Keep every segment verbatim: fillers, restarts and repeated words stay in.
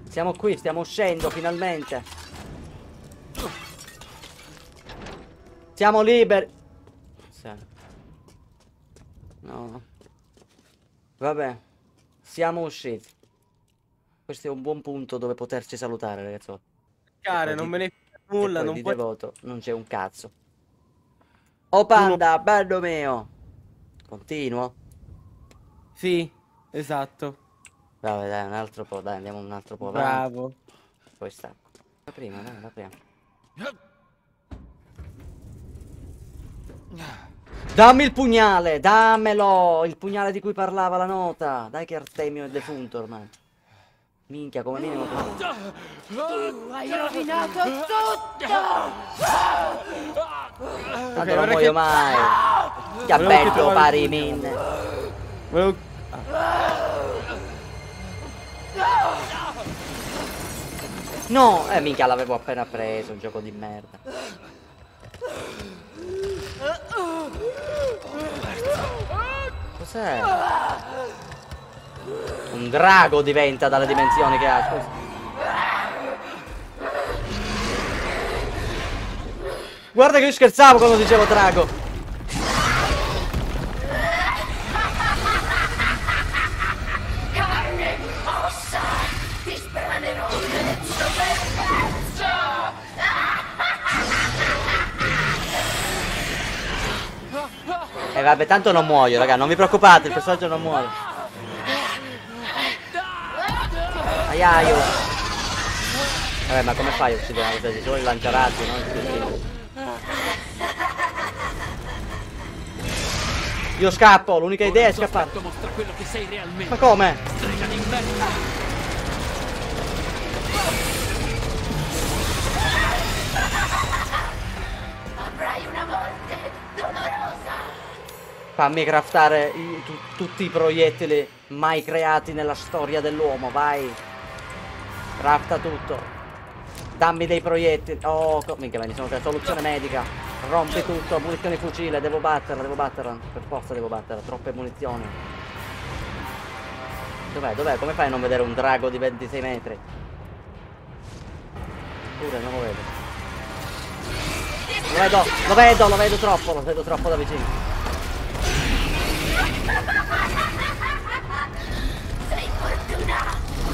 Siamo qui, stiamo uscendo finalmente. Siamo liberi. No. Vabbè. Siamo usciti. Questo è un buon punto dove poterci salutare, ragazzi. Care, non me ne frega nulla, non di puoi... devoto non c'è un cazzo. Oh panda, non... bello mio. Continuo? Sì, esatto. Vabbè, dai, un altro po', dai, andiamo un altro po' avanti. Bravo. Poi stacco. La prima, dai, la prima. Dammi il pugnale, dammelo! Il pugnale di cui parlava la nota. Dai che Artemio è defunto ormai. Minchia, come minimo. Tu hai rovinato tutto! Tanto Okay, non muoio che... mai. Che bello pari min. Volevo... No, eh minchia, l'avevo appena preso, un gioco di merda. Cos'è? Un drago diventa dalle dimensioni che ha, scusa. Guarda che io scherzavo quando dicevo drago. Carne, ossa, ti sbranerò nel suo pezzo! E eh, vabbè, tanto non muoio, raga, non vi preoccupate, il personaggio non muore. Aiaio. Vabbè, ma come fai a uccidere una cosa? Ci sono i lanciarazzi, no? Io scappo, l'unica idea è scappare. Ma come? Avrai una morte dolorosa! Fammi craftare i, tu, tutti i proiettili mai creati nella storia dell'uomo, vai. Crafta tutto. Dammi dei proiettili. Oh, minchia, mi sono creato soluzione medica. Rompi tutto, munizioni fucile, devo batterla, devo batterla. Per forza devo batterla, troppe munizioni. Dov'è, dov'è? Come fai a non vedere un drago di ventisei metri? Pure, non lo vedo. Lo vedo, lo vedo, lo vedo troppo, lo vedo troppo da vicino. Sei fortunato!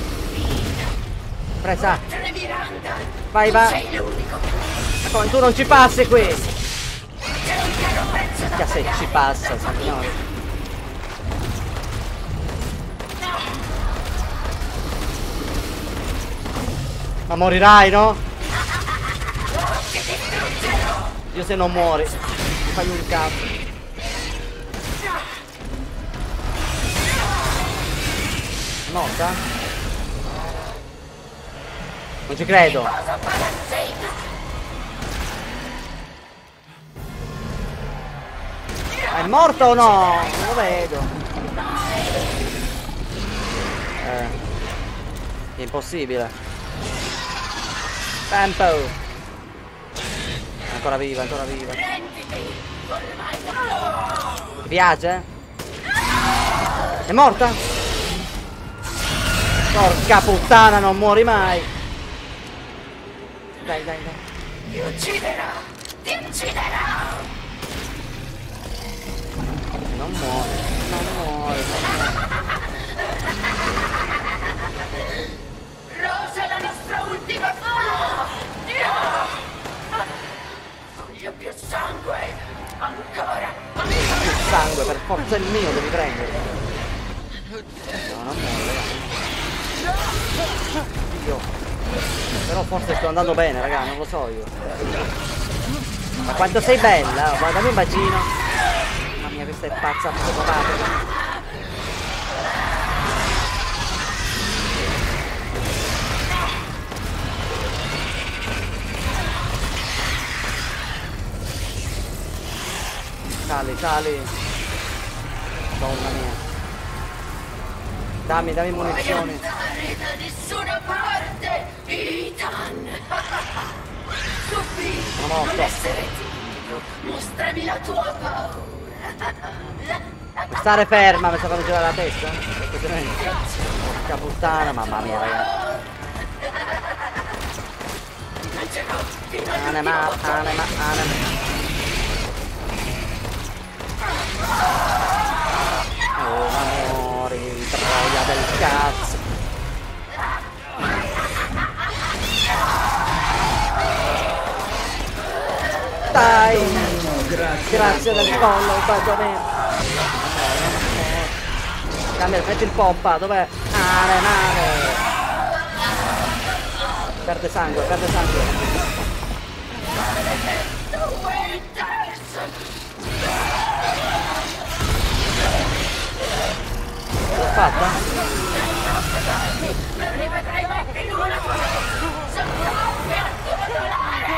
Presa! Miranda! Vai, vai! Sei l'unico! Ma come tu non ci passi qui? C'è un caro prezzo da Che se ci passa, signore. Ma morirai, no? Io se non muori, fai un cazzo. Morta? Non ci credo. Ma è morto o no? Non lo vedo. Eh. È impossibile. Tempo. Ancora viva, ancora viva. Ti piace? È morta? Porca puttana, non muori mai. Dai, dai, dai. Ti ucciderà! Ti ucciderà! Non muore, non muore, non muore. Rosa è la nostra ultima voglio più sangue! Ancora! Più sangue, per forza il mio, devi prenderlo. No, non muore, ragazzi. Io. Però forse sto andando bene, raga, non lo so io. Ma quanto sei bella, guardami un bacino. Mamma mia, questa è pazza psicopata. Sali, sali. Madonna mia. Dammi, dammi munizioni. Da nessuna parte, Ethan! Stupì! Sono morto. Non essere timido! Mostrami la tua paura! Stare ferma, mi sta facendo girare la testa? Porca puttana, mamma mia, ragazzi. Anima, anima, anima. Oh, amori, troia del cazzo. Dai! Grazie, grazie del follow, Benjamin. Cambia, metti il pompa, dov'è? Male, male. Perde sangue, perde sangue. L'ho fatta? Non rivedrai mai più una cosa! Sono particolare!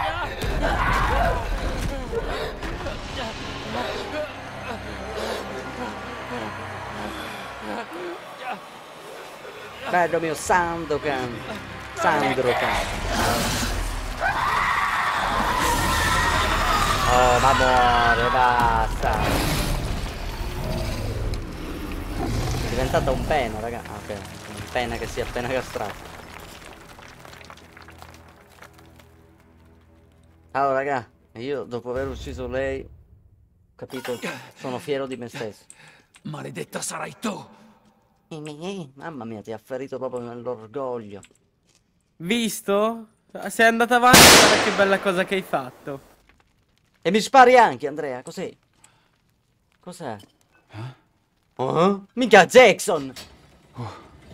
Bello mio Sandokan. Sandrokan. Oh, ma muore, basta. È diventata un pena, raga. Ah, ok. Un pena che sia appena castrato. Allora, raga, io dopo aver ucciso lei, ho capito, sono fiero di me stesso. Maledetta sarai tu! Mamma mia, ti ha ferito proprio nell'orgoglio. Visto? Sei andata avanti, guarda che bella cosa che hai fatto. E mi spari anche, Andrea, cos'è? Cos'è? Eh? Oh? Mica Jackson! Oh.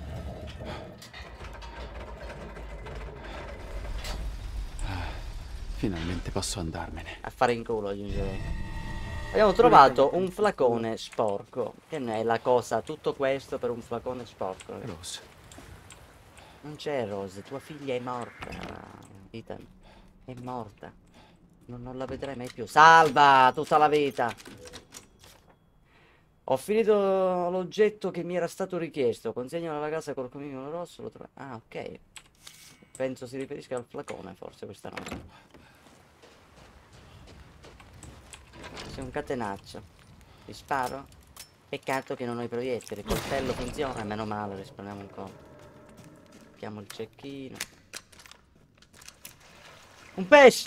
Ah, finalmente posso andarmene. A fare in culo, aggiungerei. Abbiamo trovato un flacone sporco. Che ne è la cosa? Tutto questo per un flacone sporco. Rose. Non c'è Rose, tua figlia è morta. Ethan, è morta. Non, non la vedrai mai più. Salva tutta la vita. Ho finito l'oggetto che mi era stato richiesto. Consegnalo alla casa col coniglio rosso. Lo trovo. Ah, ok. Penso si riferisca al flacone, forse questa nota. Sei un catenaccio. Ti sparo? Peccato che non ho i proiettili. Il coltello funziona, meno male, risparmiamo un po'. Chiamo il cecchino. Un pesce!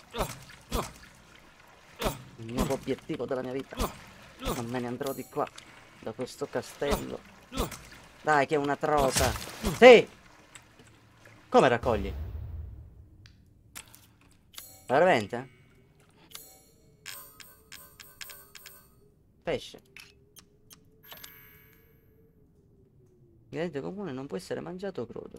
Il nuovo obiettivo della mia vita. Non me ne andrò di qua, da questo castello. Dai, che è una trota. Sì! Come raccogli? Veramente? Pesce. Ingrediente comune non può essere mangiato crudo.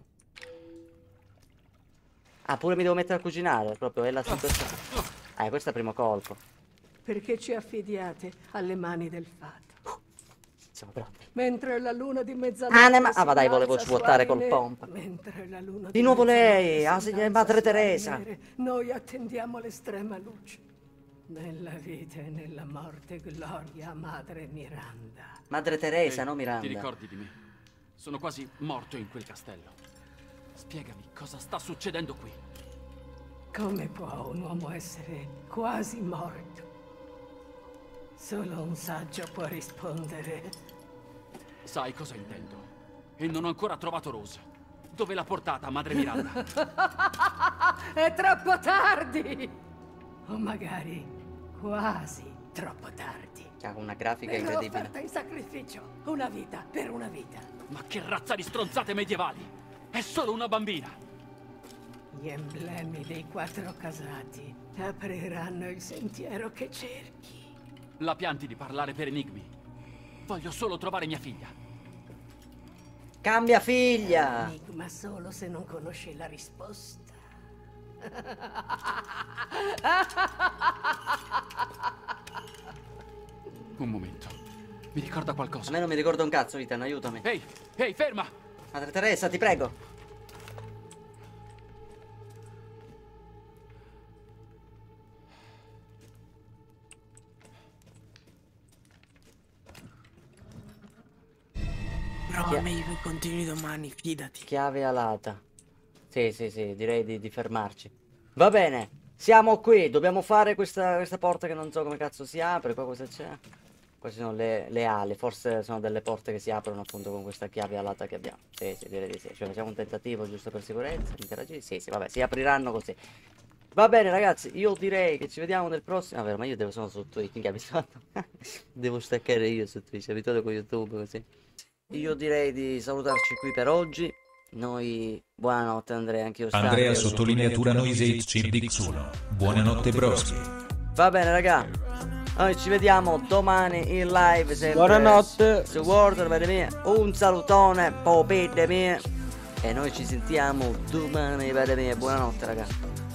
Ah, pure mi devo mettere a cucinare, proprio è la situazione. Ah, questo è il primo colpo. Perché ci affidiate alle mani del fato. Siamo pronti. Mentre la luna di mezzanotte Ah, ne ma... si ah, ma dai, volevo innalza svuotare col suave, pompa. mentre la luna Di nuovo lei, mezzanotte ah, si signora innalza Madre suave Teresa. nere, noi attendiamo l'estrema luce. Nella vita e nella morte, gloria, Madre Miranda. Madre Teresa, Ehi, no Miranda. Ti ricordi di me? Sono quasi morto in quel castello. Spiegami cosa sta succedendo qui. Come può un uomo essere quasi morto? Solo un saggio può rispondere. Sai cosa intendo. E non ho ancora trovato Rose. Dove l'ha portata, Madre Miranda? È troppo tardi! O magari quasi troppo tardi. C'ha una grafica Me l'ho incredibile. offerta in sacrificio. Una vita per una vita. Ma che razza di stronzate medievali! È solo una bambina! Gli emblemi dei quattro casati apriranno il sentiero che cerchi. La pianti di parlare per enigmi. Voglio solo trovare mia figlia. Cambia figlia! Enigma solo se non conosci la risposta. Un momento. Mi ricorda A qualcosa. me non mi ricordo un cazzo, Ethan, aiutami. Ehi, ehi, ferma! Madre Teresa, ti prego. Però Chi- è meglio che continui domani, fidati. Chiave alata. Sì, sì, sì, direi di, di fermarci. Va bene, siamo qui. Dobbiamo fare questa, questa porta che non so come cazzo si apre. Qua cosa c'è? Queste sono le, le ali, forse sono delle porte che si aprono appunto con questa chiave alata che abbiamo. Sì, sì, direi di sì. Cioè facciamo un tentativo giusto per sicurezza, interagire. Sì, sì, vabbè, si apriranno così. Va bene ragazzi, io direi che ci vediamo nel prossimo... Vabbè, ma io devo sono su Twitch, mica abituato. Devo staccare io su Twitch, abituato con YouTube così. Io direi di salutarci qui per oggi. Noi... Buonanotte Andrea, anche io stanco. Andrea sottolineatura Noise Cindix uno. Buonanotte broschi. Va bene raga, noi ci vediamo domani in live sempre Buonanotte. su World, vede mia. Un salutone, popette mie. E noi ci sentiamo domani, vede mia. Buonanotte raga.